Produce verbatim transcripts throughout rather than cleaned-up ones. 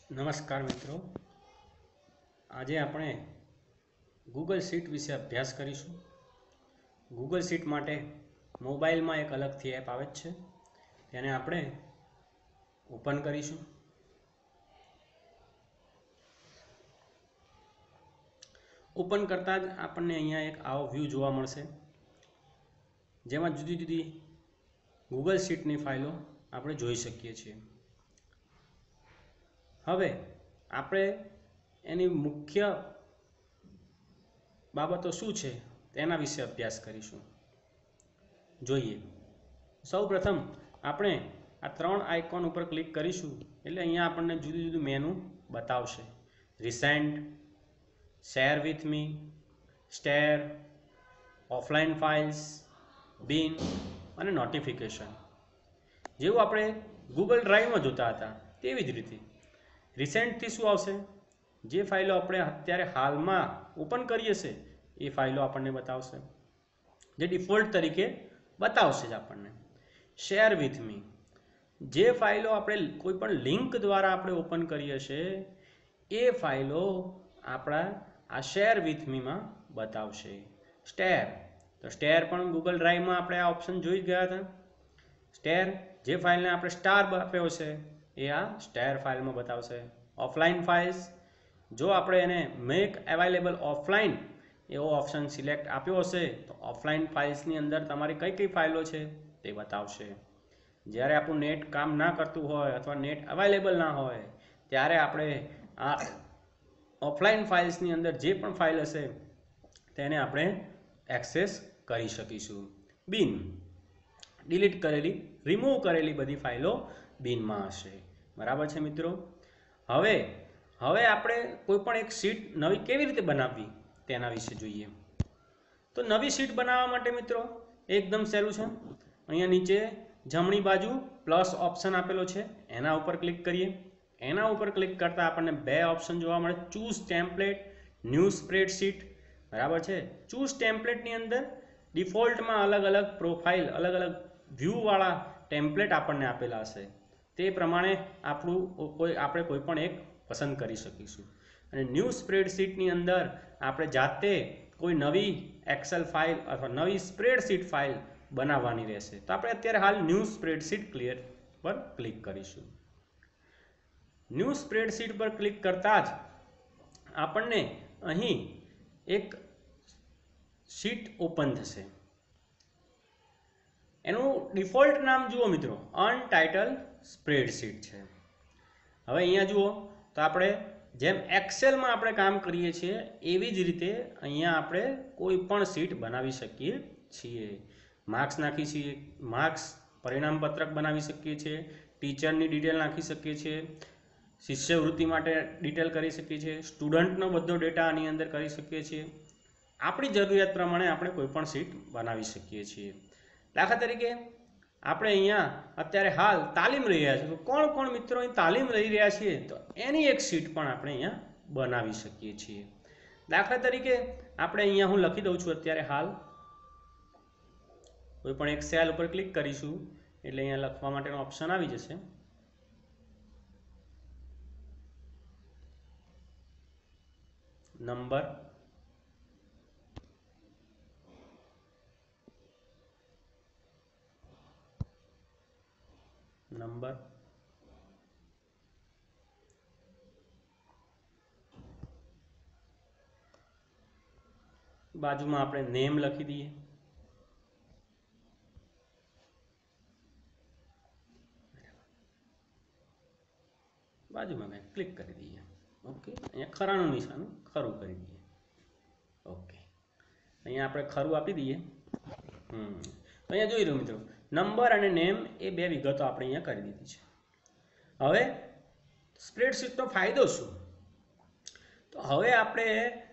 નમસ્કાર મિત્રો, આજે આપણે ગૂગલ શીટ વિશે અભ્યાસ કરીશું. ગૂગલ શીટ માટે મોબાઈલમાં એક અલગથી એપ આવે છે, તેને આપણે ઓપન કરીશું. ઓપન કરતાં જ આપણને અહીંયા એક આવો વ્યૂ જોવા મળશે, જેમાં જુદી જુદી ગૂગલ શીટની ફાઇલો આપણે જોઈ શકીએ છીએ. હવે આપણે એની મુખ્ય બાબતો શું છે તેના વિશે અભ્યાસ કરીશું. જોઈએ, સૌ પ્રથમ આપણે આ ત્રણ આઇકોન ઉપર ક્લિક કરીશું એટલે અહીંયા આપણને જુદું જુદું મેનુ બતાવશે. Recent, share with me, starred, offline files, bin અને નોટિફિકેશન. જેવું આપણે ગૂગલ ડ્રાઈવમાં જોતા હતા તેવી જ રીતે રિસેન્ટથી શું આવશે? જે ફાઇલો આપણે અત્યારે હાલમાં ઓપન કરીએ છીએ એ ફાઇલો આપણને બતાવશે, જે ડિફોલ્ટ તરીકે બતાવશે જ આપણને. શેર વિથ મી, જે ફાઇલો આપણે કોઈ પણ લિંક દ્વારા આપણે ઓપન કરીએ છીએ એ ફાઇલો આપણા આ શેર વિથ મીમાં બતાવશે. સ્ટેર, તો સ્ટેર પણ ગૂગલ ડ્રાઈવમાં આપણે આ ઓપ્શન જોઈ ગયા હતા. સ્ટેર, જે ફાઇલને આપણે સ્ટાર આપ્યો છે એ આ સ્ટેર ફાઇલમાં બતાવશે. ઓફલાઈન ફાઇલ્સ, જો આપણે એને મેક અવેલેબલ ઓફલાઈન એવો ઓપ્શન સિલેક્ટ આપ્યો હશે તો ઓફલાઈન ફાઇલ્સની અંદર તમારી કઈ કઈ ફાઇલો છે તે બતાવશે. જ્યારે આપણું નેટ કામ ના કરતું હોય અથવા નેટ અવેલેબલ ના હોય ત્યારે આપણે આ ઓફલાઈન ફાઇલ્સની અંદર જે પણ ફાઇલ હશે તેને આપણે એક્સેસ કરી શકીશું. બિન, ડિલીટ કરેલી, રિમૂવ કરેલી બધી ફાઇલો બિનમાં હશે. બરાબર છે મિત્રો? હવે હવે આપણે કોઈ પણ એક શીટ નવી કેવી રીતે બનાવવી તેના વિશે જોઈએ. તો નવી શીટ બનાવવા માટે મિત્રો એકદમ સહેલું છે. અહીંયા નીચે જમણી બાજુ પ્લસ ઓપ્શન આપેલો છે, એના ઉપર ક્લિક કરીએ. એના ઉપર ક્લિક કરતાં આપણને બે ઓપ્શન જોવા મળે, ચૂઝ ટેમ્પલેટ, ન્યૂ સ્પ્રેડશીટ. બરાબર છે? ચૂઝ ટેમ્પલેટની અંદર ડિફોલ્ટમાં અલગ અલગ પ્રોફાઇલ, અલગ અલગ વ્યૂવાળા ટેમ્પલેટ આપણને આપેલા હશે. તે પ્રમાણે આપણું કોઈ આપણે કોઈ પણ એક પસંદ કરી શકીશું. અને ન્યૂ સ્પ્રેડશીટની અંદર આપણે જાતે કોઈ નવી એક્સેલ ફાઇલ અથવા નવી સ્પ્રેડશીટ ફાઇલ બનાવવાની રહેશે. તો આપણે અત્યારે હાલ ન્યૂ સ્પ્રેડશીટ ક્લિયર પર ક્લિક કરીશું. ન્યૂ સ્પ્રેડશીટ પર ક્લિક કરતાં જ આપણને અહીં એક શીટ ઓપન થશે. એનું ડિફોલ્ટ નામ જુઓ મિત્રો, અનટાઇટલ સ્પ્રેડશીટ છે. હવે અહીંયા જુઓ તો આપણે જેમ એક્સેલમાં આપણે કામ કરીએ છીએ એવી જ રીતે અહીંયા આપણે કોઈ પણ શીટ બનાવી શકીએ છીએ. માર્ક્સ નાખી છીએ, માર્ક્સ પરિણામ પત્રક બનાવી શકીએ છીએ, ટીચરની ડિટેલ નાખી શકીએ છીએ, શિષ્યવૃત્તિ માટે ડિટેલ કરી શકીએ છીએ, સ્ટુડન્ટનો બધો ડેટા આની અંદર કરી શકીએ છીએ. આપણી જરૂરિયાત પ્રમાણે આપણે કોઈ પણ શીટ બનાવી શકીએ છીએ. દાખલા તરીકે આપણે અહીંયા અત્યારે હાલ તાલીમ લઈ રહ્યા છીએ, તો કોણ કોણ મિત્રો અહીં તાલીમ લઈ રહ્યા છીએ તો એની એક શીટ પણ આપણે અહીંયા બનાવી શકીએ છીએ. દાખલા તરીકે આપણે અહીંયા હું લખી દઉં છું અત્યારે હાલ, કોઈ પણ એક સેલ ઉપર ક્લિક કરીશું એટલે અહીંયા લખવા માટેનો ઓપ્શન આવી જશે. નંબર, નંબર બાજુમાં આપણે નેમ લખી દઈએ. બાજુમાં મેં ક્લિક કરી દઈએ. ઓકે, અહીંયા ખરાનું નિશાન ખરું કરી દઈએ. ઓકે, અહીંયા આપણે ખરું આપી દઈએ. હમ તો અહીંયા જોઈ રહ્યો મિત્રો, નંબર અને નેમ એ બે વિગતો આપણે અહીંયા કરી દીધી છે. હવે સ્પ્રેડશીટનો ફાયદો શું? તો હવે આપણે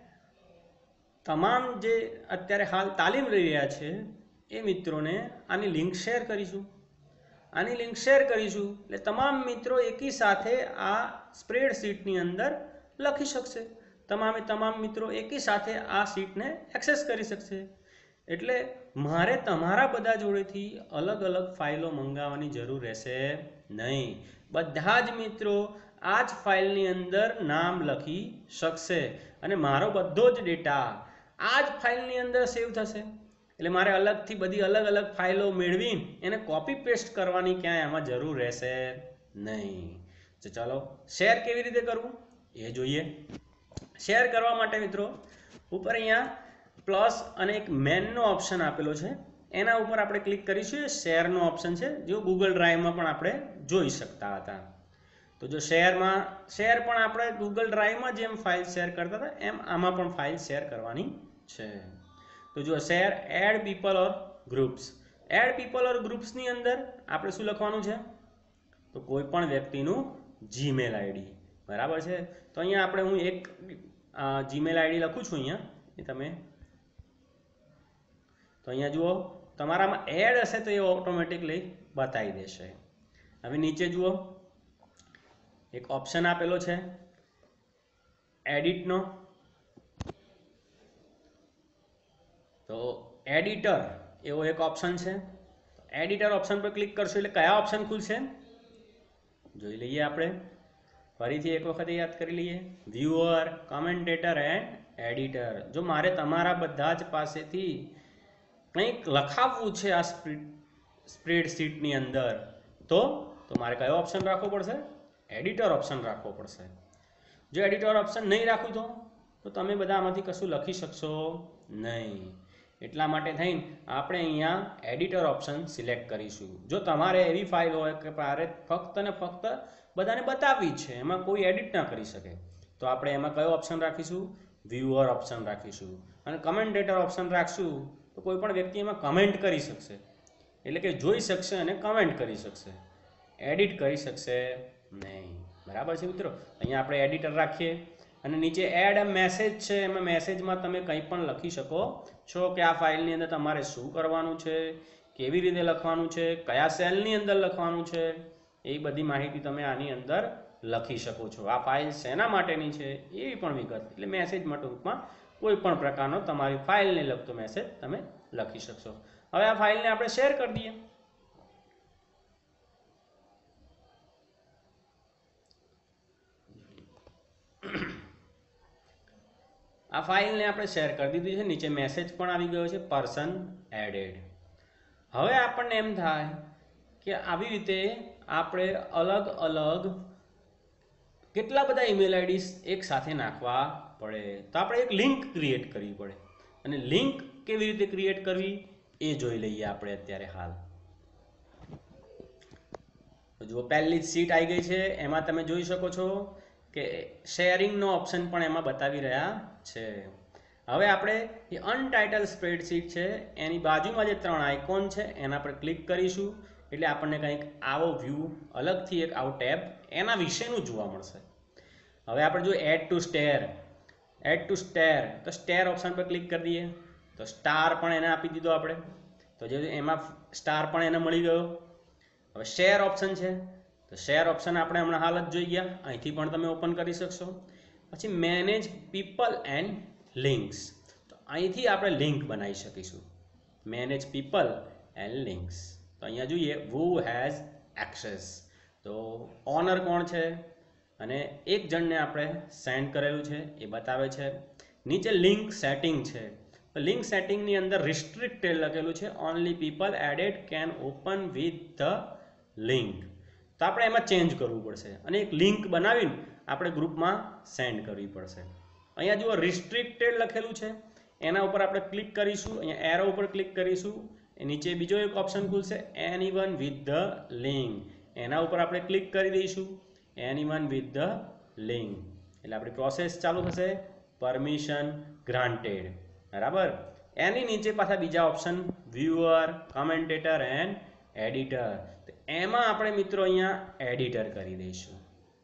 તમામ જે અત્યારે હાલ તાલીમ લઈ રહ્યા છે એ મિત્રોને આની લિંક શેર કરીશું. આની લિંક શેર કરીશું એટલે તમામ મિત્રો એકી સાથે આ સ્પ્રેડશીટની અંદર લખી શકશે. તમામે તમામ મિત્રો એકી સાથે આ શીટને એક્સેસ કરી શકશે. એટલે મારે તમારા બધા જોડેથી અલગ અલગ ફાઇલો મંગાવવાની જરૂર રહેશે નહીં. બધા જ મિત્રો આ જ ફાઇલની અંદર નામ લખી શકશે અને મારો બધો જ ડેટા આ જ ફાઇલની અંદર સેવ થશે. એટલે મારે અલગથી બધી અલગ અલગ ફાઇલો મેળવીને એને કોપી પેસ્ટ કરવાની ક્યાંય આમાં જરૂર રહેશે નહીં. તો ચાલો શેર કેવી રીતે કરવું એ જોઈએ. શેર કરવા માટે મિત્રો ઉપર અહીંયા પ્લસ અને એક મેનનો ઓપ્શન આપેલો છે, એના ઉપર આપણે ક્લિક કરીશું. એ શેરનો ઓપ્શન છે, જો ગૂગલ ડ્રાઈવમાં પણ આપણે જોઈ શકતા હતા. તો જો શેરમાં શેર પણ આપણે ગૂગલ ડ્રાઈવમાં જેમ ફાઇલ શેર કરતા હતા એમ આમાં પણ ફાઇલ શેર કરવાની છે. તો જો share add people or groups. Add people or ગ્રુપ્સની અંદર આપણે શું લખવાનું છે? તો કોઈ પણ વ્યક્તિનું જીમેલ આઈડી. બરાબર છે. તો અહીંયા આપણે હું એક જીમેલ આઈડી લખું છું અહીંયા, એ તમે તો અહીંયા જુઓ તમારામાં એડ હશે તો એ ઓટોમેટિકલી બતાવી દેશે. હવે નીચે જુઓ એક ઓપ્શન આપેલો છે એડિટનો. તો એડિટર એવો એક ઓપ્શન છે. એડિટર ઓપ્શન પર ક્લિક કરશો એટલે કયા ઓપ્શન ખુલશે જોઈ લઈએ આપણે. ફરીથી એક વખત યાદ કરી લઈએ. Viewer, commentator and editor. જો મારે તમારા બધા જ પાસેથી કંઈક લખાવવું છે આ સ્પ્રેડશીટની અંદર તો તો મારે કયો ઓપ્શન રાખવો પડશે? એડિટર ઓપ્શન રાખવો પડશે. જો એડિટર ઓપ્શન નહીં રાખું તો તો તમે બધા આમાંથી કશું લખી શકશો નહીં. એટલા માટે થઈને આપણે અહીંયા એડિટર ઓપ્શન સિલેક્ટ કરીશું. જો તમારે એવી ફાઇલ હોય કે મારે ફક્ત ને ફક્ત બધાને બતાવવી છે, એમાં કોઈ એડિટ ના કરી શકે, તો આપણે એમાં કયો ઓપ્શન રાખીશું? વ્યુઅર ઓપ્શન રાખીશું. અને કમેન્ટેટર ઓપ્શન રાખશું તો કોઈ પણ વ્યક્તિ એમાં કમેન્ટ કરી શકશે, એટલે કે જોઈ શકશે અને કમેન્ટ કરી શકશે, એડિટ કરી શકશે નહીં. બરાબર છે મિત્રો. અહીંયા આપણે એડિટર રાખીએ અને નીચે એડ અ મેસેજ છે, એમાં મેસેજમાં તમે કંઈ પણ લખી શકો છો કે આ ફાઇલની અંદર તમારે શું કરવાનું છે, કેવી રીતે લખવાનું છે, કયા સેલની અંદર લખવાનું છે, એ બધી માહિતી તમે આની અંદર લખી શકો છો. આ ફાઇલ શેના માટેની છે એવી પણ વિગત, એટલે મેસેજમાં ટૂંકમાં કોઈ પણ પ્રકારનો તમારી ફાઇલને લગતો મેસેજ તમે લખી શકશો. હવે આ ફાઇલને આપણે શેર કરી દઈએ. આ ફાઇલને આપણે શેર કરી દીધી છે. નીચે મેસેજ પણ આવી ગયો છે, પર્સન એડેડ. હવે આપણને એમ થાય કે આવી રીતે આપણે અલગ અલગ કેટલા બધા ઈમેલ આઈડીસ એક સાથે નાખવા પડે, તો આપણે એક લિંક ક્રિએટ કરવી પડે. અને લિંક કેવી રીતે ક્રિએટ કરવી એ જોઈ લઈએ આપણે અત્યારે હાલ. તો જુઓ પહેલી જ સીટ આવી ગઈ છે, એમાં તમે જોઈ શકો છો કે શેરિંગનો ઓપ્શન પણ એમાં બતાવી રહ્યા છે. હવે આપણે એ અનટાઇટલ સ્પ્રેડશીટ છે એની બાજુમાં જે ત્રણ આઇકોન છે એના પર ક્લિક કરીશું એટલે આપણને કંઈક આવો વ્યૂ, અલગથી એક આવો ટેબ એના વિશેનું જોવા મળશે. હવે આપણે જો add to star add to star તો સ્ટેર ઓપ્શન પર ક્લિક કરી દઈએ તો સ્ટાર પણ એને આપી દીધો આપણે, તો જે એમાં સ્ટાર પણ એને મળી ગયો. હવે શેર ઓપ્શન છે તો શેર ઓપ્શન આપણે હમણાં હાલ જ જોઈ ગયા, અહીંથી પણ તમે ઓપન કરી શકશો. પછી મેનેજ પીપલ એન્ડ લિંક્સ, તો અહીંથી આપણે લિંક બનાવી શકીશું. મેનેજ પીપલ એન્ડ લિંક્સ, તો અહીંયા જોઈએ who has access, તો ઓનર કોણ છે અને એક જણને આપણે સેન્ડ કરેલું છે એ બતાવે છે. નીચે લિંક સેટિંગ છે, તો લિંક સેટિંગની અંદર રિસ્ટ્રિક્ટેડ લખેલું છે, only people added can open with the link, તો આપણે એમાં ચેન્જ કરવું પડશે અને એક લિંક બનાવીને આપણે ગ્રુપમાં સેન્ડ કરવી પડશે. અહીંયા જુઓ રિસ્ટ્રિક્ટેડ લખેલું છે, એના ઉપર આપણે ક્લિક કરીશું, અહીંયા એરો ઉપર ક્લિક કરીશું, એ નીચે બીજો એક ઓપ્શન ખુલશે એનીવન વિથ ધ લિંક, એના ઉપર આપણે ક્લિક કરી દઈશું એનીવન વિથ ધ લિંક, એટલે આપણી પ્રોસેસ ચાલુ થશે પરમિશન ગ્રાન્ટેડ. બરાબર. એની નીચે પાછા બીજા option viewer, commentator and editor, તો એમાં આપણે મિત્રો અહીંયા એડિટર કરી દઈશું.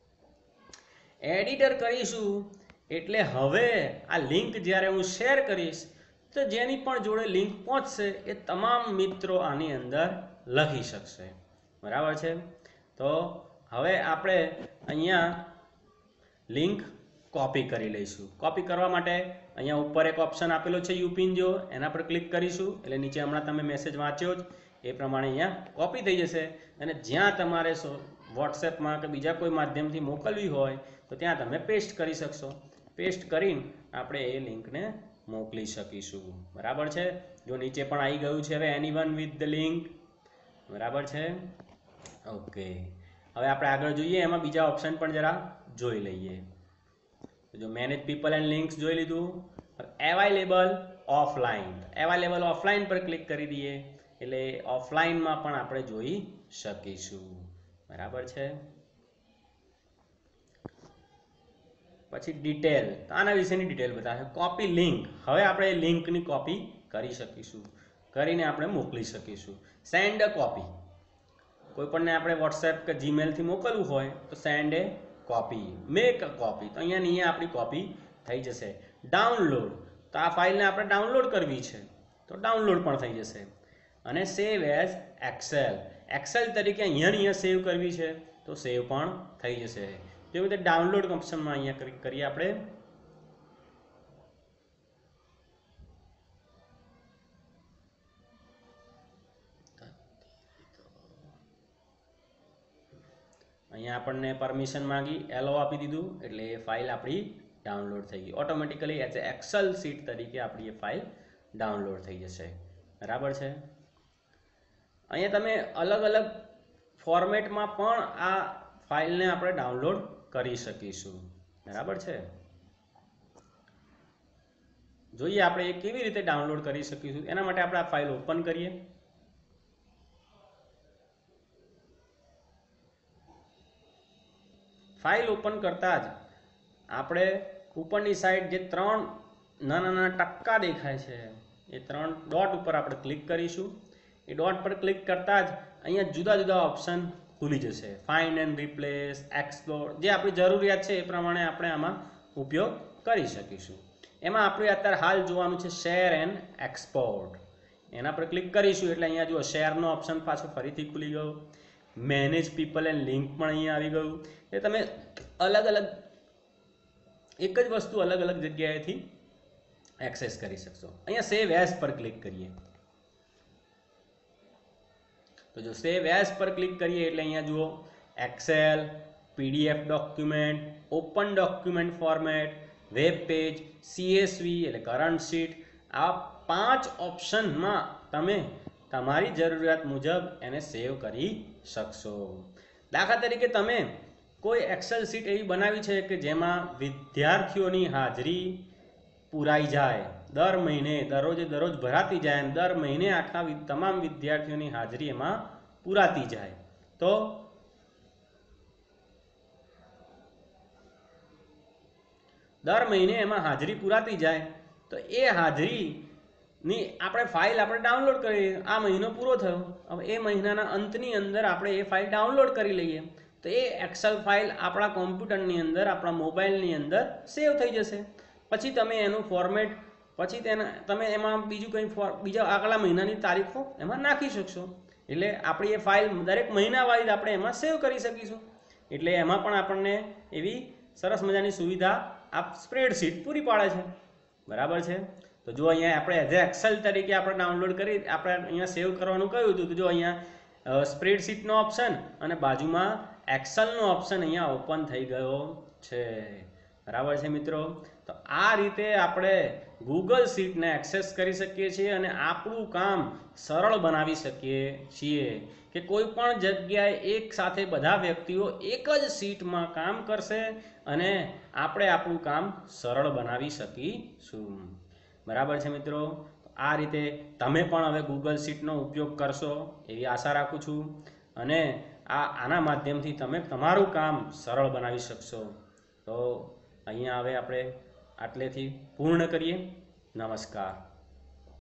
એડિટર કરીશું એટલે હવે આ લિંક જ્યારે હું શેર કરીશ તો જેની પણ જોડે લિંક પહોંચશે એ તમામ મિત્રો આની અંદર લખી શકશે. બરાબર છે. તો હવે આપણે અહીંયા લિંક કોપી કરી લઈશું. કોપી કરવા માટે અહીંયા ઉપર એક ઓપ્શન આપેલો છે યુપિન જો, એના પર ક્લિક કરીશું એટલે નીચે હમણાં તમે મેસેજ વાંચ્યો જ એ પ્રમાણે અહીંયા કોપી થઈ જશે અને જ્યાં તમારે વોટ્સએપમાં કે બીજા કોઈ માધ્યમથી મોકલવી હોય તો ત્યાં તમે પેસ્ટ કરી શકશો. પેસ્ટ કરીને આપણે એ લિંકને મોકલી શકીશું. બરાબર છે. જો નીચે પણ આવી ગયું છે હવે anyone with the link. બરાબર છે. ઓકે, હવે આપણે આગળ જોઈએ. એમાં બીજા ઓપ્શન પણ જરા જોઈ લઈએ. જો મેનેજ પીપલ એન્ડ લિંક્સ જોઈ લીધું. અવેલેબલ ઓફલાઈન, અવેલેબલ ઓફલાઈન પર ક્લિક કરી દઈએ એટલે ઓફલાઈનમાં પણ આપણે જોઈ શકીશું. બરાબર છે. પછી ડિટેલ, આના વિશેની ડિટેલ બતાવે. કોપી લિંક, હવે આપણે લિંકની કોપી કરી શકીશું, કરીને આપણે મોકલી શકીશું. સેન્ડ અ કોપી, કોઈ પણને આપણે વોટ્સએપ કે જીમેલથી મોકલવું હોય તો send a copy, make a copy, તો અહીંયા અહીંયા આપણી કોપી થઈ જશે. ડાઉનલોડ, તો આ ફાઇલને આપણે ડાઉનલોડ કરવી છે તો ડાઉનલોડ પણ થઈ જશે. અને સેવ એઝ એક્સેલ, એક્સેલ તરીકે અહીંયા અહીંયા સેવ કરવી છે તો સેવ પણ થઈ જશે. જેવી રીતે ડાઉનલોડ ઓપ્શનમાં અહીંયા ક્લિક કરીએ આપણે. અહીંયા આપણને પરમિશન માંગી, એલો આપી દીધું એટલે એ ફાઇલ આપણી ડાઉનલોડ થઈ ગઈ. Automatically as a excel sheet તરીકે આપણી એ ફાઇલ ડાઉનલોડ થઈ જશે. બરાબર છે. અહીંયા તમે અલગ અલગ ફોર્મેટમાં પણ આ ફાઇલને આપણે ડાઉનલોડ કરી શકીશું. બરાબર છે. જોઈએ આપણે એ કેવી રીતે ડાઉનલોડ કરી શકીશું. એના માટે આપણે આ ફાઇલ ઓપન કરીએ. ફાઇલ ઓપન કરતા જ આપણે ઉપરની સાઈડ જે ત્રણ નાના નાના ટક્કા દેખાય છે એ ત્રણ ડોટ ઉપર આપણે ક્લિક કરીશું. એ ડોટ પર ક્લિક કરતા જ અહીંયા જુદા જુદા ઓપ્શન ખુલી જશે. ફાઇન્ડ એન્ડ રિપ્લેસ, એક્સપ્લોર, જે આપણી જરૂરિયાત છે એ પ્રમાણે આપણે આમાં ઉપયોગ કરી શકીશું. એમાં આપણે અત્યારે હાલ જોવાનું છે શેર એન્ડ એક્સપોર્ટ. એના પર ક્લિક કરીશું એટલે અહીંયા જુઓ શેરનો ઓપ્શન પાછો ફરીથી ખુલી ગયો. મેનેજ પીપલ એન્ડ લિંક પણ અહીંયા આવી ગયું. એ તમે અલગ અલગ એક જ વસ્તુ અલગ અલગ જગ્યાએથી એક્સેસ કરી શકશો. અહીંયા સેવ એઝ પર ક્લિક કરીએ તો જો સેવ એઝ પર ક્લિક કરીએ એટલે અહીંયા જુઓ excel, PDF document, open document format, web page, CSV એટલે કરંટ શીટ, આ પાંચ ઓપ્શનમાં તમે તમારી જરૂરિયાત મુજબ એને સેવ કરી શકશો. દાખલા તરીકે તમે કોઈ એક્સેલ શીટ એવી બનાવી છે કે જેમાં વિદ્યાર્થીઓની હાજરી પૂરાઈ જાય, દર મહિને દરરોજે દરરોજ ભરાતી જાય અને દર મહિને આખા તમામ વિદ્યાર્થીઓની હાજરી એમાં પૂરાતી જાય, તો દર મહિને એમાં હાજરી પૂરાતી જાય તો એ હાજરીની આપણે ફાઇલ આપણે ડાઉનલોડ કરીએ. આ મહિનો પૂરો થયો, હવે એ મહિનાના અંતની અંદર આપણે એ ફાઇલ ડાઉનલોડ કરી લઈએ તો એ એક્સેલ ફાઇલ આપણા કોમ્પ્યુટરની અંદર, આપણા મોબાઈલની અંદર સેવ થઈ જશે. પછી તમે એનું ફોર્મેટ, પછી તેના તમે એમાં બીજું કંઈ ફોર બીજા આગલા મહિનાની તારીખો એમાં નાખી શકશો. એટલે આપણી એ ફાઇલ દરેક મહિના વાઇઝ આપણે એમાં સેવ કરી શકીશું. એટલે એમાં પણ આપણને એવી સરસ મજાની સુવિધા આ સ્પ્રેડશીટ પૂરી પાડે છે. બરાબર છે. તો જો અહીંયા આપણે એઝ એક્સેલ તરીકે આપણે ડાઉનલોડ કરી આપણે અહીંયા સેવ કરવાનું કહ્યું હતું. તો જો અહીંયા સ્પ્રેડશીટનો ઓપ્શન અને બાજુમાં એક્સેલનો ઓપ્શન અહીંયા ઓપન થઈ ગયો છે. બરાબર છે મિત્રો. તો આ રીતે આપણે ગૂગલ શીટને એક્સેસ કરી શકીએ છીએ અને આપણું કામ સરળ બનાવી શકીએ છીએ કે કોઈ પણ જગ્યાએ એક સાથે બધા વ્યક્તિઓ એક જ શીટમાં કામ કરશે અને આપણે આપણું કામ સરળ બનાવી શકીશું. બરાબર છે મિત્રો. આ રીતે તમે પણ હવે ગૂગલ શીટનો ઉપયોગ કરશો એવી આશા રાખું છું અને આ આના માધ્યમથી તમે તમારું કામ સરળ બનાવી શકશો. તો અહીંયા હવે આપણે આટલેથી પૂર્ણ કરીએ. નમસ્કાર.